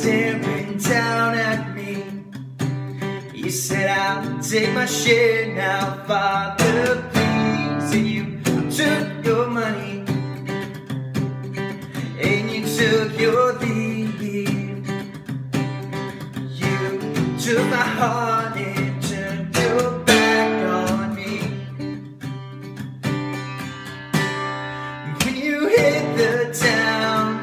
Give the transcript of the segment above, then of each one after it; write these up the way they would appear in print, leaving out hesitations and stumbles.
staring down at me. You said I'll take my share now, Father, please. And you took your money and you took your leave. You took my heart and turned your back on me. When you hit the town,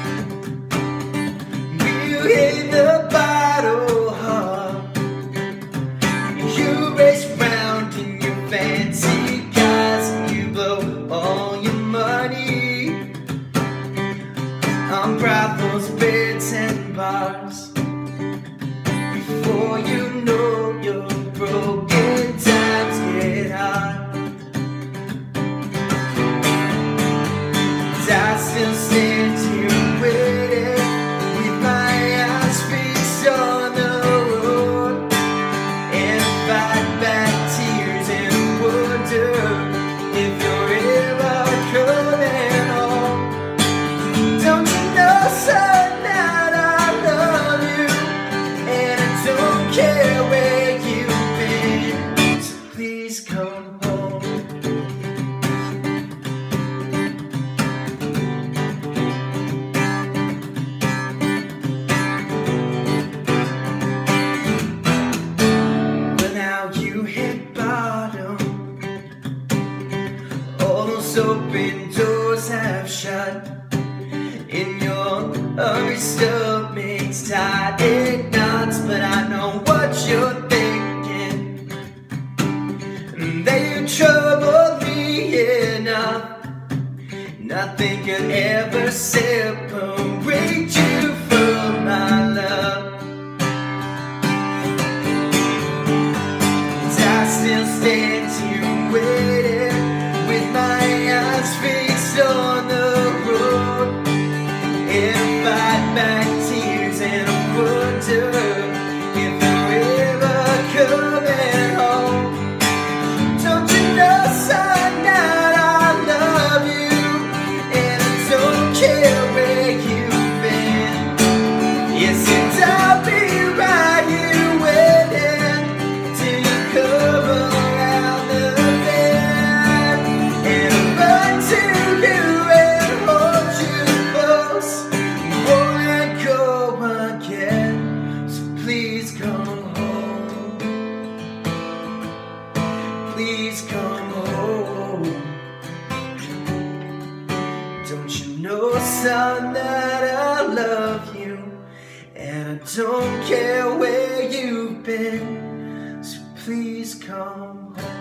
when you hit the bottle hub, you race round in your fancy cars and you blow all your money on brothels, beds and bars. Before you know, your broken times get hard. I still stand here waiting with my eyes fixed on the road, and fight back tears and wonder if you're ever coming home. Don't you know, son, that I love you, and I don't care where you've been, so please come home. But now you hit bottom, all those open doors have shut, and your hungry stomach's tied in knots. But I know what you're thinking, that you trouble me enough. Nothing could ever separate you from my love. And I still stand here waiting with my eyes fixed on the road, and fight back tears and wonder if you're ever coming home. Don't you know, son, that I love you, and I don't care where you've been. Yes, and I'll be right here waiting till you come around the bend, and I'll run to you and hold you close, won't let go again. So please come home, please come home. Don't you know, son, that I love you, and I don't care where you've been, so please come home.